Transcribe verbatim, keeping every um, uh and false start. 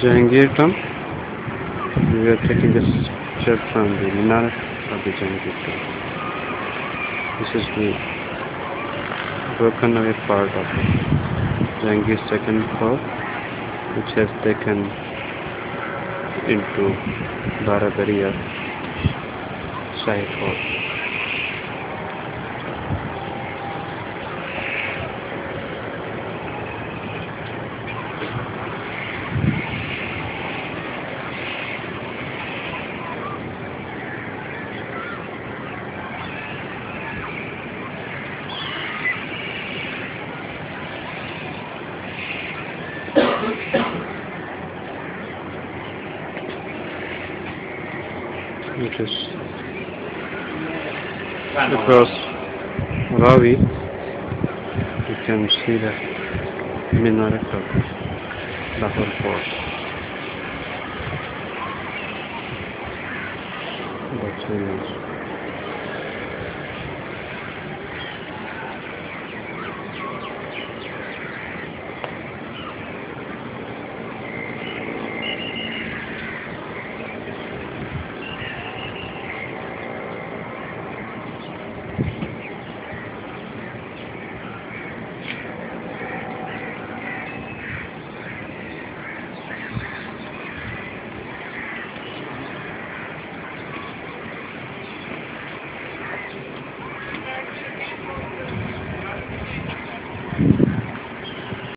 Jahangir tomb. We are taking a step from the minaret of the Jahangir tomb. This is the broken away part of Jahangir's second fort, which has taken into Barabaria Shahi Fort. It is across Ravi. You can see the minaret of Lahore Fort. That's very nice.